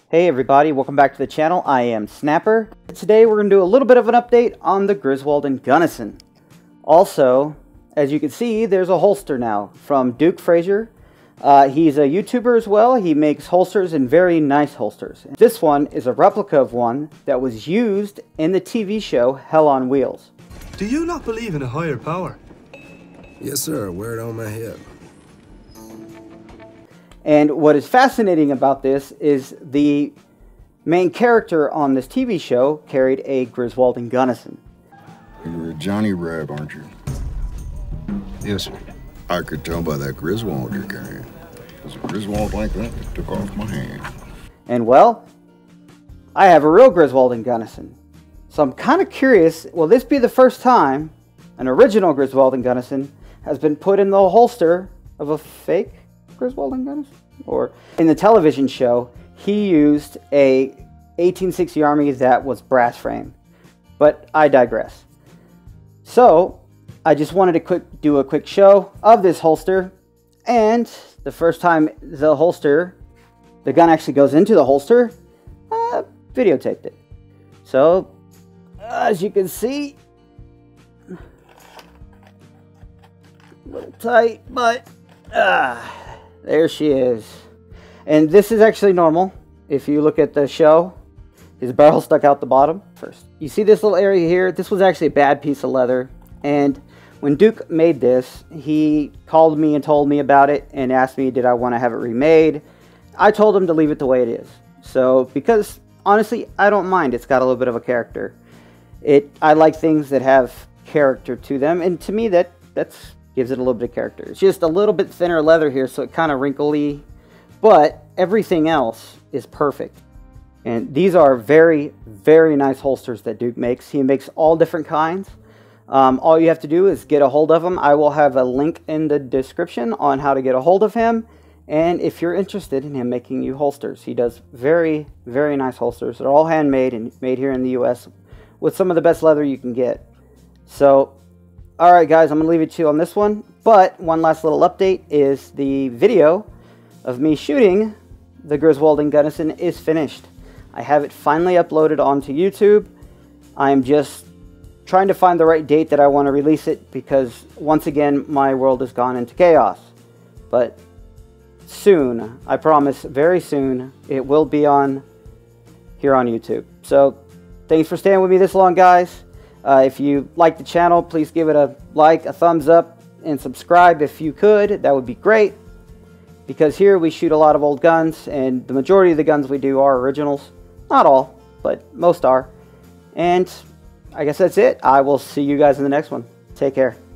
Hey everybody, welcome back to the channel. I am Snapper. Today we're going to do a little bit of an update on the Griswold & Gunnison. Also, as you can see, there's a holster now from Duke Frazier. He's a YouTuber as well. He makes holsters and very nice holsters. This one is a replica of one that was used in the TV show Hell on Wheels. Do you not believe in a higher power? Yes, sir. Wear it on my hip. And what is fascinating about this is the main character on this TV show carried a Griswold & Gunnison. You're a Johnny Reb, aren't you? Yes, sir. I could tell by that Griswold you're carrying. There's a Griswold like that that took off my hand. And well, I have a real Griswold & Gunnison. So I'm kind of curious, will this be the first time an original Griswold & Gunnison has been put in the holster of a fake Griswold & Gunnison? Or in the television show, he used a 1860 Army that was brass frame. But I digress. So I just wanted to do a quick show of this holster, and the first time the gun actually goes into the holster, videotaped it. So as you can see, a little tight, but there she is. And this is actually normal. If you look at the show, his barrel stuck out the bottom first. You see this little area here? This was actually a bad piece of leather. And when Duke made this, he called me and told me about it and asked me, did I want to have it remade? I told him to leave it the way it is. So, because honestly, I don't mind. It's got a little bit of a character. I like things that have character to them. And to me, that's gives it a little bit of character. It's just a little bit thinner leather here, so it kind of wrinkly, but everything else is perfect. And these are very, very nice holsters that Duke makes. He makes all different kinds. All you have to do is get a hold of him. I will have a link in the description on how to get a hold of him. And if you're interested in him making you holsters, he does very, very nice holsters. They're all handmade and made here in the US with some of the best leather you can get. So, alright guys, I'm going to leave it to you on this one. But one last little update is the video of me shooting the Griswold & Gunnison is finished. I have it finally uploaded onto YouTube. I'm just trying to find the right date that I want to release it, because once again my world has gone into chaos. But soon, I promise, very soon, it will be on here on YouTube. So thanks for staying with me this long, guys. If you like the channel, please give it a like, a thumbs up, and subscribe if you could. That would be great, because here we shoot a lot of old guns, and the majority of the guns we do are originals. Not all, but most are. And I guess that's it. I will see you guys in the next one. Take care.